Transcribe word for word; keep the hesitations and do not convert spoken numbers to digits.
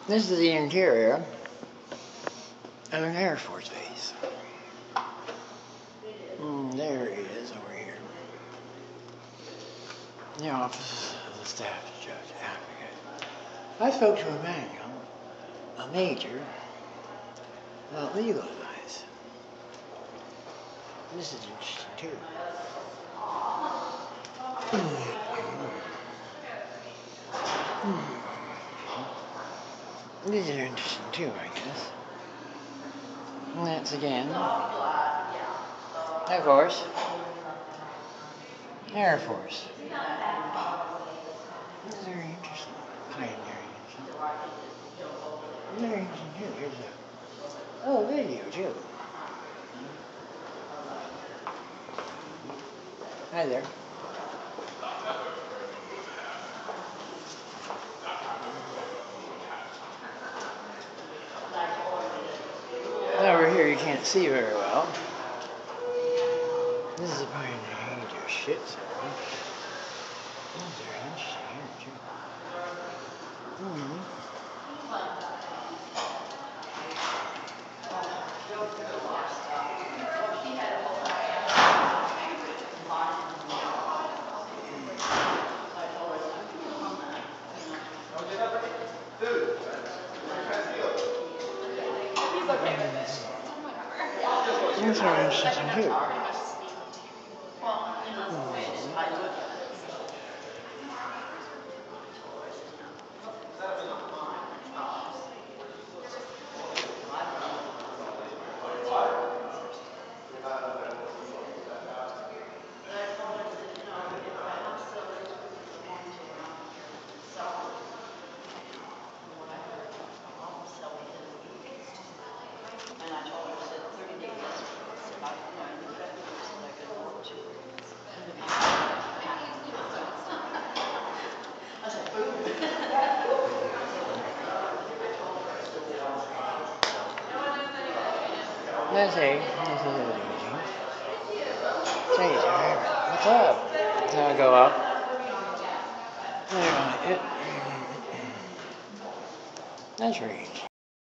This is the interior of an Air Force base. Mm, there he is over here. The office of the staff judge advocate. I spoke to a manual, a major, about legal advice. This is interesting too. These are interesting too, I guess. And that's again, of course, Air Force. Very interesting. Pioneering. Very interesting too. Here's a oh video too. Hi there. Over here you can't see very well. This is a pioneering into shit zone. That's very interesting here too. Mm-hmm. That's very interesting too. Let's see. This is a imaging. Say, sir, what's up? So I go up. There on it. That's right.